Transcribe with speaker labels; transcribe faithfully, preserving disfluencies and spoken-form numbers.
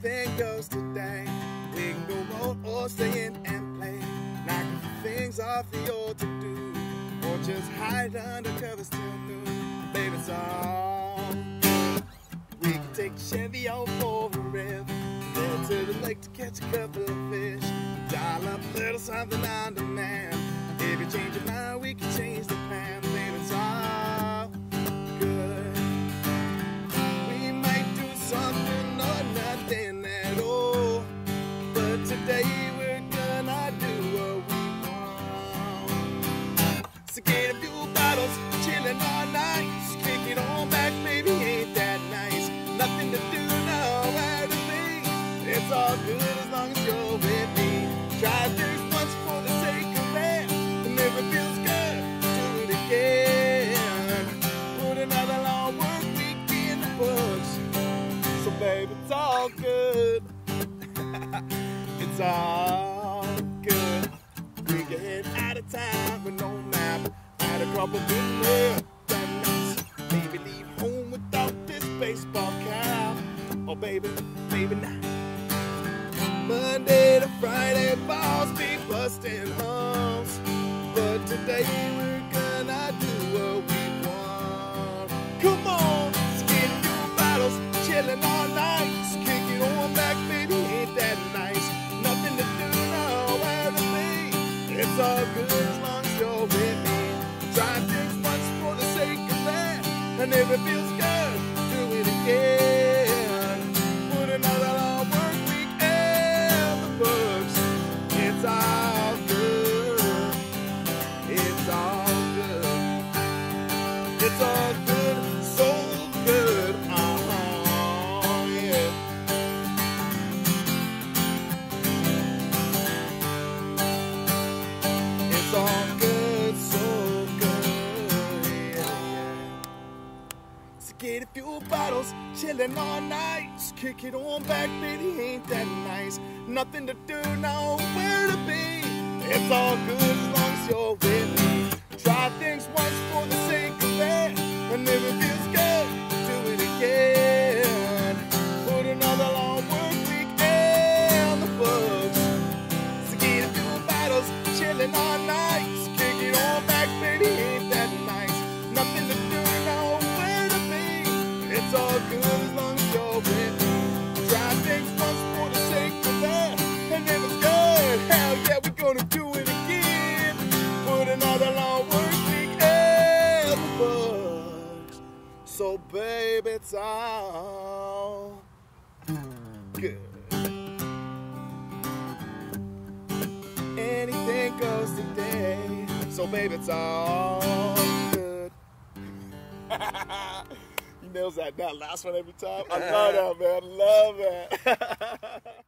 Speaker 1: anything goes today. We can go out or stay in and play, knocking things off the old to-do, or just hide under covers till noon. Baby, it's all good. We can take a Chevy out for a riff, head to the lake to catch a couple of fish, dial up a little something on demand. If you change your mind, we can change the plan. Baby, it's all good. We might do something or nothing at all, but today we're gonna do what we want. So get a few bottles, chillin' all night, just kick it on back, baby, ain't that nice? Nothing to do, nowhere to be. It's all good as long as you're with me. Try this once for the sake of it, and if it feels good, do it again. Put another long work week in the books. So baby, it's all good. It's all good. We can head out of town with no map, had a couple good real nights. Baby, leave home without this baseball cap. Oh baby, baby now. Monday to Friday, balls be busting homes, but today we're gonna do what we want. Come on, let's get a few bottles, chillin' all night, just kick it on back, baby, ain't that nice? Nothing to do, nowhere to be. It's all good as long as you're with me. Try things once for the sake of that, and if it feels good, do it again. Put another long work week in the books. It's all good. It's all good. It's all good, so good. Uh-huh, yeah. It's all good, so good, yeah, yeah. So get a few bottles, chillin' all night, just kick it on back, baby, ain't that nice? Nothing to do, nowhere to be. It's all good as long as you're with me. Try things once for the sake of it, and if it feels good, do it again. Put another long work week in the books. So get a few bottles, chillin' all night, just kick it on back, baby, ain't that nice? Nothing to do, nowhere to be. It's all good as long as you're with me. Try things once for the sake of that, and if it's good, hell yeah, we're gonna do it again. Put another long work week in the books. So baby, it's all good. Anything goes today. So baby, it's all good. He nails that, that last one every time. I love that, man. Love that.